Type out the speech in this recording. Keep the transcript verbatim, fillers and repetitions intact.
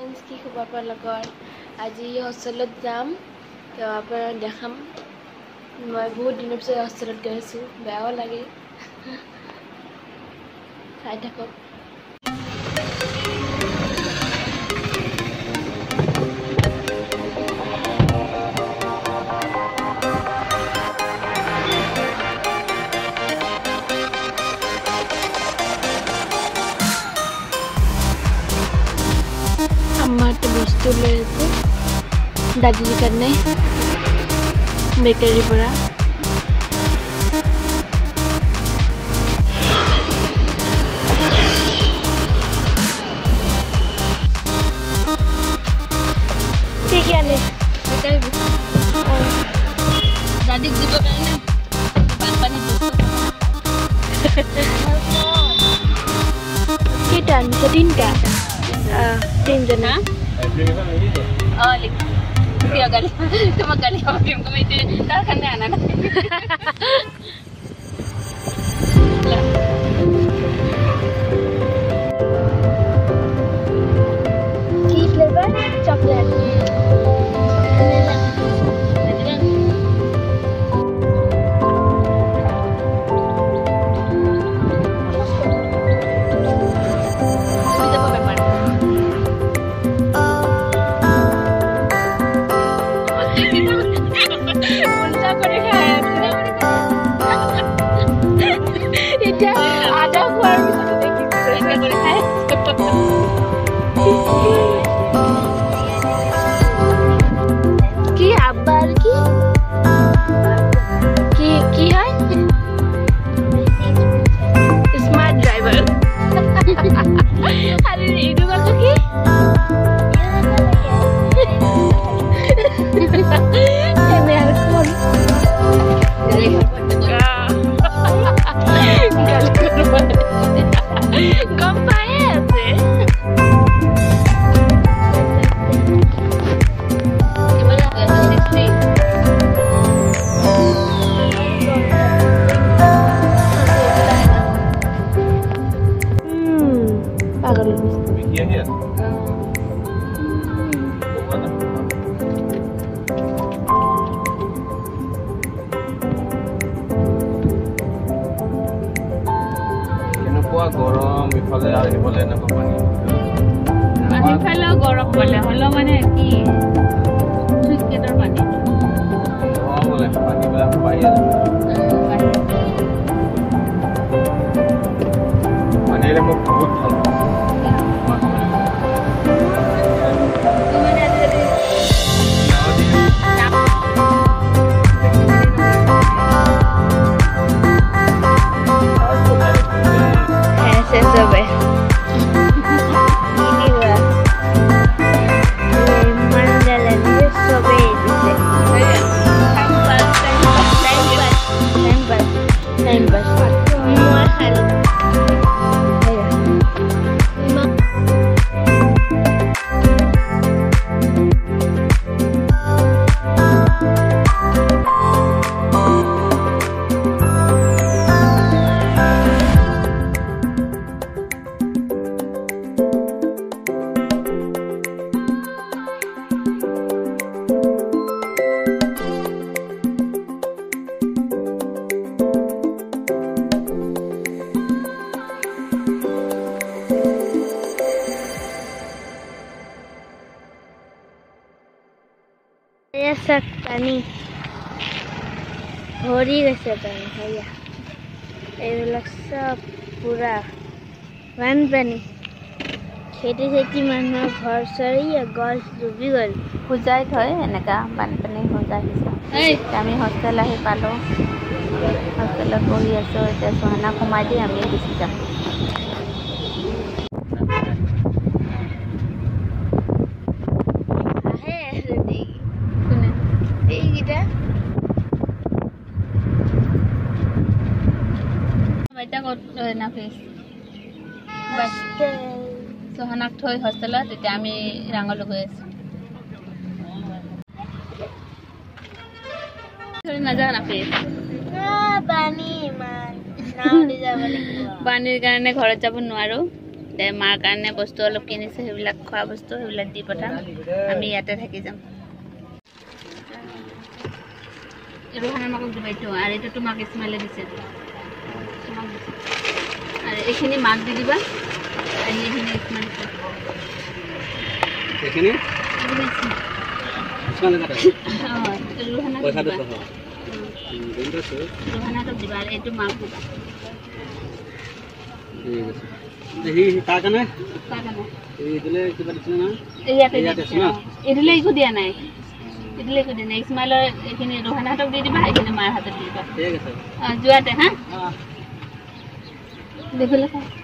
Friends की खबर पर लगन आज हॉस्टेल जाम तो देखाम मैं बहुत दिन से हॉस्टेल गई बेयाओ लगे चाय थको बस्तु ले दादी करने बेकरी पड़ा ठीक है ले दादी जीप करने पानी kita sedin ka tin jana oh lik dia kali cuma kali apa yang kami itu tak kan anak ki flavor chocolate ada keluar bisa ki abar ki ki ki hai smart driver hari ini itu aku ki ini aku गरम इफाले आहिबले ना पानी पानी फेला गरम बोले hello माने की switch गेटर पानी ओ बोले पानी बला पाइया पानी रे मो बहुत ভাল ya sak pani hori gase pani haya এইবিলাক সব পুরা বানপানী খেতি খেতি মানুহৰ ঘৰ চৰি গছ ডুবি গ'ল খুজাই থয় এনেকা বানপানী খুজাই হিচাপ আমি হোষ্টেল আহি পালোঁ হোষ্টেলত বহি আছোঁ এতিয়া চহনা সোমাই দি আমি গুচি যাম নাফিস বাস সোহানাক থৈ হোষ্টেলত এতিয়া আমি ৰাঙলৈ গৈ আছোঁ থৈ নাযাওঁ নাফিস পানী ইমান নাওলৈ যাব লাগিব পানীৰ কাৰণে ঘৰত যাব নোৱাৰোঁ এতিয়া মাৰ কাৰণে বস্তু অলপ কিনিছে, সেইবিলাক খোৱা বস্তু সেইবিলাক দি পঠাম। আমি ইয়াতে থাকি যাম। ৰোহানা মাকক দিবা এইটো, আৰু এইটো তোমাক ইছমাইলে দিছে, তোমাক দিছে। আৰু এইখিনি মাক দি দিবা, আৰু এইখিনি ইছমাইল এইখিনি ৰোহানাটোক দিবা, আৰু এইটো মাক দিবা। এইদিলে একো দিয়া নাই, এইদিলে একো দিয়া নাই। ইছমাইলৰ এইখিনি ৰোহানাহঁতক দি দিবা, এইখিনি মাৰ হাতত দি দিবা। যোৱাতে হা দেখিলে